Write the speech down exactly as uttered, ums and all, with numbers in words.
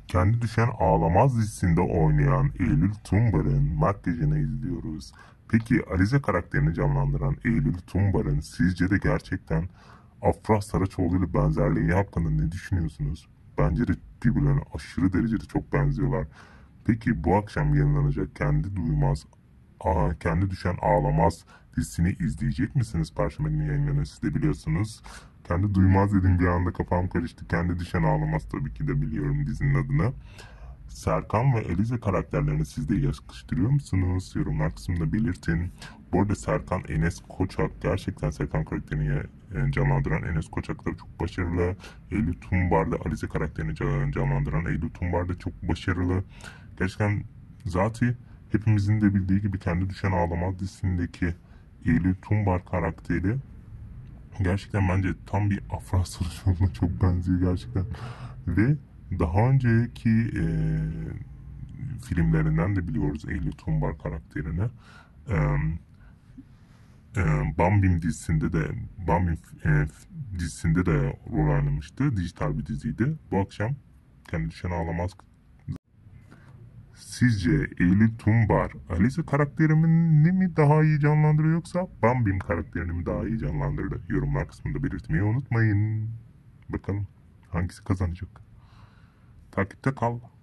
Kendi Düşen Ağlamaz dizisinde oynayan Eylül Tumbar'ın makyajını izliyoruz. Peki Alize karakterini canlandıran Eylül Tumbar'ın sizce de gerçekten Afra Saraçoğlu ile benzerliği hakkında ne düşünüyorsunuz? Bence de birbirlerine aşırı derecede çok benziyorlar. Peki bu akşam yayınlanacak Kendi Duymaz, Aa, Kendi Düşen Ağlamaz dizisini izleyecek misiniz? Perşembe günü yayınlanıyor, siz de biliyorsunuz. Kendi Duymaz dedim, bir anda kafam karıştı. Kendi Düşen Ağlamaz, tabii ki de biliyorum dizinin adını. Serkan ve Elize karakterlerini siz de yakıştırıyor musunuz? Yorumlar kısmında belirtin. Bu arada Serkan Enes Koçak, gerçekten Serkan karakterini e, canlandıran Enes Koçak da çok başarılı. Eylül Tumbar da Alize karakterini canlandıran Eylül Tumbar da çok başarılı. Gerçekten zaten hepimizin de bildiği gibi Kendi Düşen Ağlamaz dizisindeki Eylül Tumbar karakteri gerçekten bence tam bir Afra Saraçoğlu'na çok benziyor gerçekten. Ve daha önceki e, filmlerinden de biliyoruz Eylül Tumbar karakterini. E, e, Bambim dizisinde de Bambim e, dizisinde de rol oynamıştı. Dijital bir diziydi. Bu akşam Kendi Düşen Ağlamaz. Sizce Eylül Tumbar Alice karakterini mi daha iyi canlandırıyor, yoksa Bambim karakterini mi daha iyi canlandırdı? Yorumlar kısmında belirtmeyi unutmayın. Bakalım hangisi kazanacak. Takipte kal.